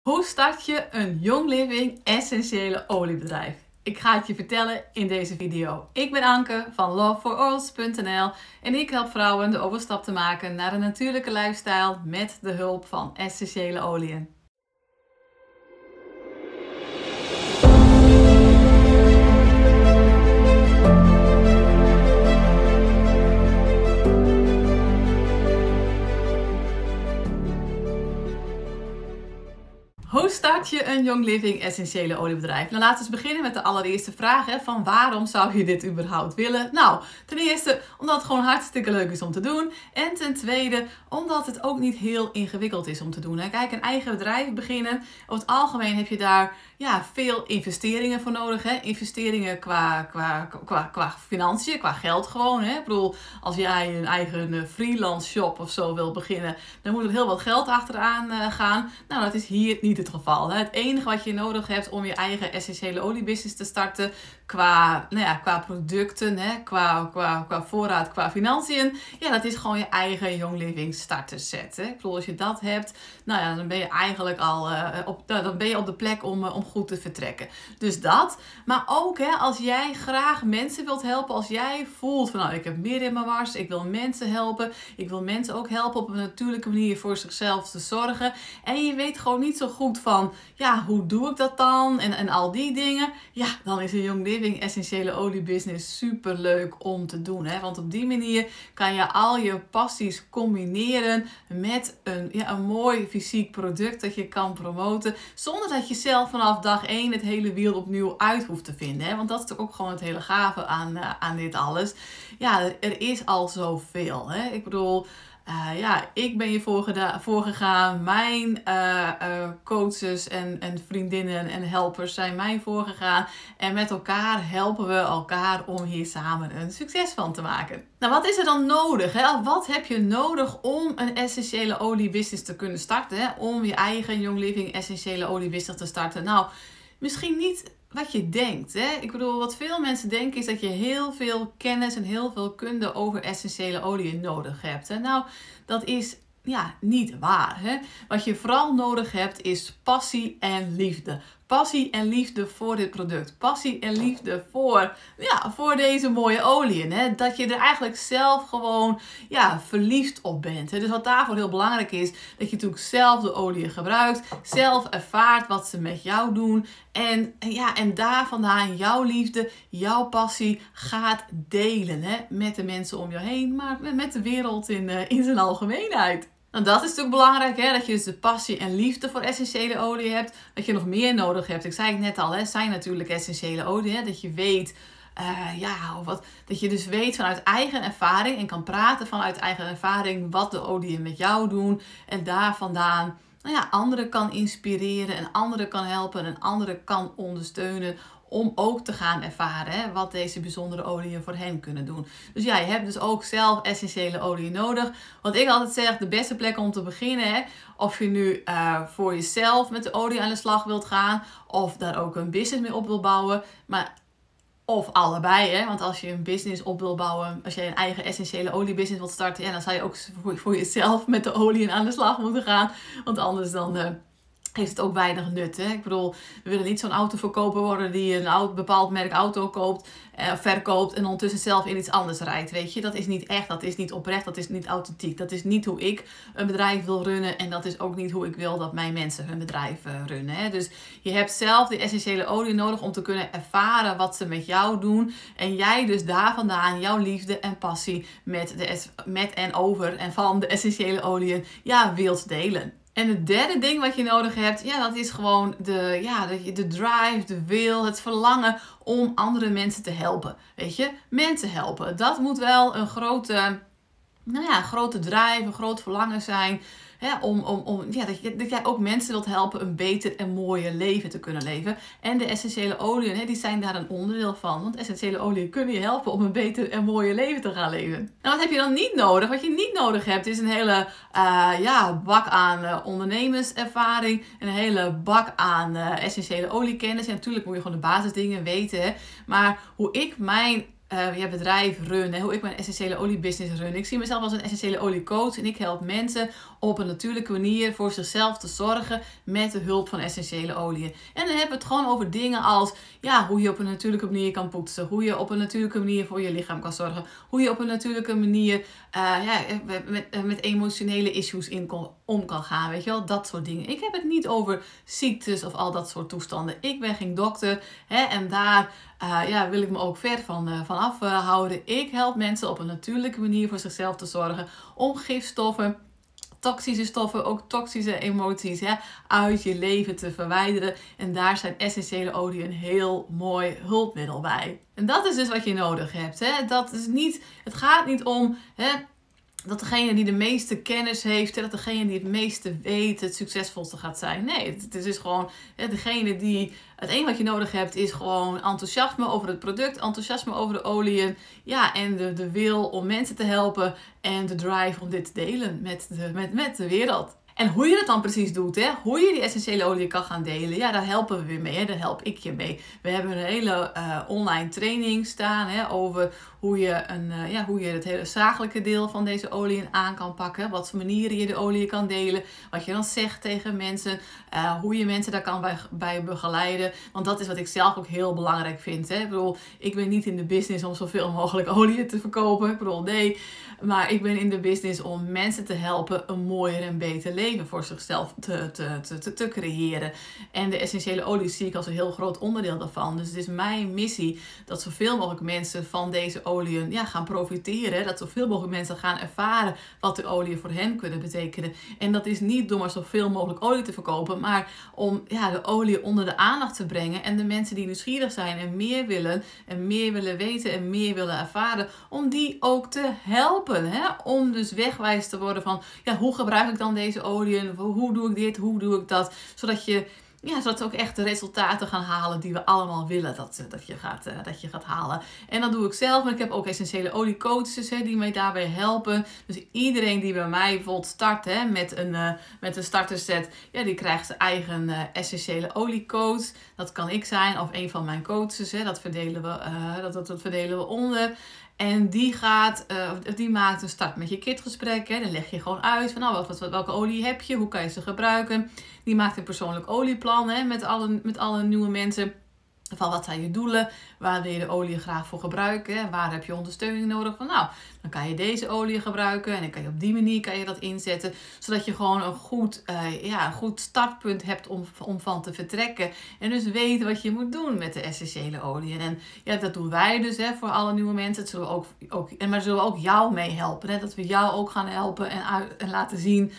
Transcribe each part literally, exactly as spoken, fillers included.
Hoe start je een Young Living essentiële oliebedrijf? Ik ga het je vertellen in deze video. Ik ben Anke van love for oils punt n l en ik help vrouwen de overstap te maken naar een natuurlijke lifestyle met de hulp van essentiële oliën. Hoe start je een Young Living essentiële oliebedrijf? Nou, laten we eens beginnen met de allereerste vraag. Hè, van waarom zou je dit überhaupt willen? Nou, ten eerste omdat het gewoon hartstikke leuk is om te doen. En ten tweede omdat het ook niet heel ingewikkeld is om te doen. Hè. Kijk, een eigen bedrijf beginnen. Over het algemeen heb je daar ja, veel investeringen voor nodig. Hè. Investeringen qua, qua, qua, qua financiën, qua geld gewoon. Hè. Ik bedoel, als jij een eigen freelance shop of zo wil beginnen, dan moet er heel wat geld achteraan uh, gaan. Nou, dat is hier niet het geval. Hè. Het enige wat je nodig hebt om je eigen essentiële oliebusiness te starten, qua, nou ja, qua producten, hè, qua, qua, qua voorraad, qua financiën, ja, dat is gewoon je eigen Young Living starter set. Hè. Ik bedoel, als je dat hebt, nou ja, dan ben je eigenlijk al uh, op, nou, dan ben je op de plek om, uh, om goed te vertrekken. Dus dat. Maar ook, hè, als jij graag mensen wilt helpen, als jij voelt van, nou, ik heb meer in mijn mars, ik wil mensen helpen, ik wil mensen ook helpen op een natuurlijke manier voor zichzelf te zorgen, en je weet gewoon niet zo goed van, ja, hoe doe ik dat dan? En, en al die dingen. Ja, dan is een Young Living essentiële oliebusiness super leuk om te doen. Hè? Want op die manier kan je al je passies combineren met een, ja, een mooi fysiek product dat je kan promoten. Zonder dat je zelf vanaf dag één het hele wiel opnieuw uit hoeft te vinden. Hè? Want dat is toch ook gewoon het hele gave aan, uh, aan dit alles. Ja, er is al zoveel. Hè? Ik bedoel, Uh, ja, ik ben je voorgegaan. Mijn uh, uh, coaches en, en vriendinnen en helpers zijn mij voorgegaan. En met elkaar helpen we elkaar om hier samen een succes van te maken. Nou, wat is er dan nodig? Hè? Wat heb je nodig om een essentiële oliebusiness te kunnen starten? Hè? Om je eigen Young Living essentiële oliebusiness te starten? Nou, misschien niet wat je denkt. Hè? Ik bedoel, wat veel mensen denken is dat je heel veel kennis en heel veel kunde over essentiële oliën nodig hebt. Hè? Nou, dat is ja, niet waar. Hè? Wat je vooral nodig hebt is passie en liefde. Passie en liefde voor dit product. Passie en liefde voor, ja, voor deze mooie oliën. Hè? Dat je er eigenlijk zelf gewoon ja, verliefd op bent. Hè? Dus wat daarvoor heel belangrijk is, dat je natuurlijk zelf de oliën gebruikt. Zelf ervaart wat ze met jou doen. En, en, ja, en daar vandaan jouw liefde, jouw passie gaat delen. Hè? Met de mensen om je heen, maar met de wereld in, uh, in zijn algemeenheid. Nou, dat is natuurlijk belangrijk, hè? Dat je dus de passie en liefde voor essentiële olie hebt. Wat je nog meer nodig hebt, ik zei het net al, hè, zijn natuurlijk essentiële olie. Hè? Dat je weet, uh, ja, of wat, dat je dus weet vanuit eigen ervaring en kan praten vanuit eigen ervaring wat de oliën met jou doen. En daar vandaan, nou ja, anderen kan inspireren en anderen kan helpen en anderen kan ondersteunen om ook te gaan ervaren hè, wat deze bijzondere oliën voor hen kunnen doen. Dus ja, je hebt dus ook zelf essentiële olie nodig. Wat ik altijd zeg, de beste plek om te beginnen, hè, of je nu uh, voor jezelf met de olie aan de slag wilt gaan, of daar ook een business mee op wil bouwen, maar of allebei, hè? Want als je een business op wil bouwen, als je een eigen essentiële oliebusiness wilt starten, ja, dan zou je ook voor, voor jezelf met de olie aan de slag moeten gaan. Want anders dan Uh, heeft het ook weinig nut. Hè? Ik bedoel, we willen niet zo'n autoverkoper worden die een oud, bepaald merk auto koopt, eh, verkoopt en ondertussen zelf in iets anders rijdt. Weet je, dat is niet echt, dat is niet oprecht, dat is niet authentiek. Dat is niet hoe ik een bedrijf wil runnen en dat is ook niet hoe ik wil dat mijn mensen hun bedrijf uh, runnen. Hè? Dus je hebt zelf die essentiële olie nodig om te kunnen ervaren wat ze met jou doen en jij dus daar vandaan jouw liefde en passie met, de, met en over en van de essentiële oliën ja, wilt delen. En het derde ding wat je nodig hebt, ja, dat is gewoon de, ja, de, de drive, de wil, het verlangen om andere mensen te helpen. Weet je, mensen helpen. Dat moet wel een grote, nou ja, een grote drive, een groot verlangen zijn. Hè, om, om, om, ja, dat, je, dat jij ook mensen wilt helpen een beter en mooier leven te kunnen leven. En de essentiële oliën, hè, die zijn daar een onderdeel van. Want essentiële oliën kunnen je helpen om een beter en mooier leven te gaan leven. Nou, wat heb je dan niet nodig? Wat je niet nodig hebt is een hele uh, ja, bak aan uh, ondernemerservaring. Een hele bak aan uh, essentiële oliekennis. En natuurlijk moet je gewoon de basisdingen weten. Hè. Maar hoe ik mijn uh, je bedrijf run, hè, hoe ik mijn essentiële oliebusiness run. Ik zie mezelf als een essentiële oliecoach en ik help mensen op een natuurlijke manier voor zichzelf te zorgen met de hulp van essentiële oliën. En dan hebben we het gewoon over dingen als ja, hoe je op een natuurlijke manier kan poetsen, hoe je op een natuurlijke manier voor je lichaam kan zorgen, hoe je op een natuurlijke manier uh, ja, met, met emotionele issues in kon, om kan gaan, weet je wel, dat soort dingen. Ik heb het niet over ziektes of al dat soort toestanden. Ik ben geen dokter, hè, en daar uh, ja, wil ik me ook ver van, uh, van afhouden. Ik help mensen op een natuurlijke manier voor zichzelf te zorgen om gifstoffen, toxische stoffen, ook toxische emoties, hè, uit je leven te verwijderen. En daar zijn essentiële oliën een heel mooi hulpmiddel bij. En dat is dus wat je nodig hebt. Hè. Dat is niet, het gaat niet om hè, dat degene die de meeste kennis heeft, dat degene die het meeste weet het succesvolste gaat zijn. Nee, het is dus gewoon hè, degene die... Het enige wat je nodig hebt is gewoon enthousiasme over het product, enthousiasme over de oliën. Ja, en de, de wil om mensen te helpen en de drive om dit te delen met de, met, met de wereld. En hoe je het dan precies doet, hè? Hoe je die essentiële olie kan gaan delen, ja, daar helpen we weer mee. Hè? Daar help ik je mee. We hebben een hele uh, online training staan hè, over hoe je, een, uh, ja, hoe je het hele zakelijke deel van deze oliën aan kan pakken. Wat voor manieren je de olie kan delen. Wat je dan zegt tegen mensen. Uh, hoe je mensen daar kan bij, bij begeleiden. Want dat is wat ik zelf ook heel belangrijk vind. Hè? Ik bedoel, ik ben niet in de business om zoveel mogelijk olie te verkopen. Ik bedoel, nee. Maar ik ben in de business om mensen te helpen een mooier en beter leven voor zichzelf te, te, te, te creëren. En de essentiële olie zie ik als een heel groot onderdeel daarvan. Dus het is mijn missie dat zoveel mogelijk mensen van deze oliën ja, gaan profiteren. Dat zoveel mogelijk mensen gaan ervaren wat de oliën voor hen kunnen betekenen. En dat is niet door maar zoveel mogelijk olie te verkopen, maar om ja, de olie onder de aandacht te brengen. En de mensen die nieuwsgierig zijn en meer willen en meer willen weten en meer willen ervaren, om die ook te helpen. Hè? Om dus wegwijs te worden van ja, hoe gebruik ik dan deze oliën? Hoe doe ik dit? Hoe doe ik dat? Zodat je Ja, zodat we ook echt de resultaten gaan halen die we allemaal willen dat, dat, je, gaat, uh, dat je gaat halen. En dat doe ik zelf. Maar ik heb ook essentiële oliecoaches hè, die mij daarbij helpen. Dus iedereen die bij mij bijvoorbeeld start hè, met, een, uh, met een starterset, ja, die krijgt zijn eigen uh, essentiële oliecoach. Dat kan ik zijn of een van mijn coaches. Hè, dat, verdelen we, uh, dat, dat, dat verdelen we onder. En die, gaat, uh, die maakt een start met je kitgesprek. Hè. Dan leg je gewoon uit van nou, wat, wat, welke olie heb je, hoe kan je ze gebruiken. Die maakt een persoonlijk olieplan hè, met, alle, met alle nieuwe mensen. Van wat zijn je doelen, waar wil je de olie graag voor gebruiken, hè? Waar heb je ondersteuning nodig van nou, dan kan je deze olie gebruiken en dan kan je op die manier kan je dat inzetten, zodat je gewoon een goed, uh, ja, een goed startpunt hebt om, om van te vertrekken en dus weet wat je moet doen met de essentiële oliën. En ja, dat doen wij dus hè, voor alle nieuwe mensen, dat zullen we ook, ook, en maar zullen we ook jou mee helpen, hè? Dat we jou ook gaan helpen en, uit, en laten zien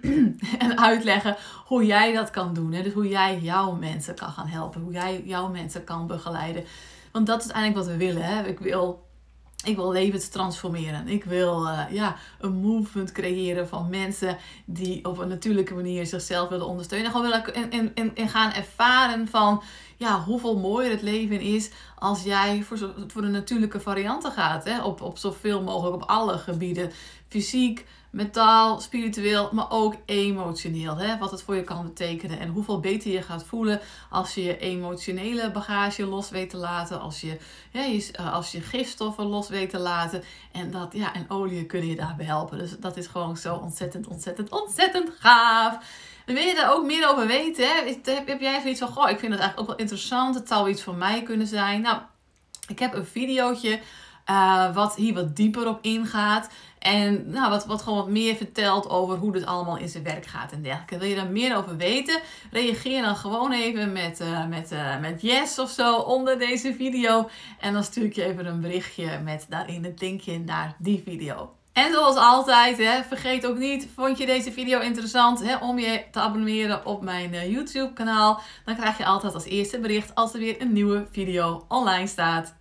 en uitleggen hoe jij dat kan doen. Hè? Dus hoe jij jouw mensen kan gaan helpen. Hoe jij jouw mensen kan begeleiden. Want dat is eigenlijk wat we willen. Hè? Ik wil, ik wil levens transformeren. Ik wil uh, ja, een movement creëren van mensen die op een natuurlijke manier zichzelf willen ondersteunen. Gewoon willen, en, en, en, en gaan ervaren van ja, hoeveel mooier het leven is als jij voor, zo, voor de natuurlijke varianten gaat. Hè? Op, op zoveel mogelijk op alle gebieden. Fysiek, mentaal, spiritueel, maar ook emotioneel. Hè? Wat het voor je kan betekenen. En hoeveel beter je gaat voelen als je je emotionele bagage los weet te laten. Als je, ja, je, als je gifstoffen los weet te laten. En, dat, ja, en oliën kunnen je daarbij helpen. Dus dat is gewoon zo ontzettend, ontzettend, ontzettend gaaf. En wil je daar ook meer over weten? Hè? Heb, heb jij zoiets van, goh, ik vind het eigenlijk ook wel interessant. Het zou iets voor mij kunnen zijn. Nou, ik heb een videootje uh, wat hier wat dieper op ingaat. En nou, wat, wat gewoon wat meer vertelt over hoe dit allemaal in zijn werk gaat en dergelijke. Wil je daar meer over weten? Reageer dan gewoon even met, uh, met, uh, met yes of zo onder deze video. En dan stuur ik je even een berichtje met daarin het linkje naar die video. En zoals altijd, hè, vergeet ook niet, vond je deze video interessant, hè, om je te abonneren op mijn uh, YouTube kanaal. Dan krijg je altijd als eerste bericht als er weer een nieuwe video online staat.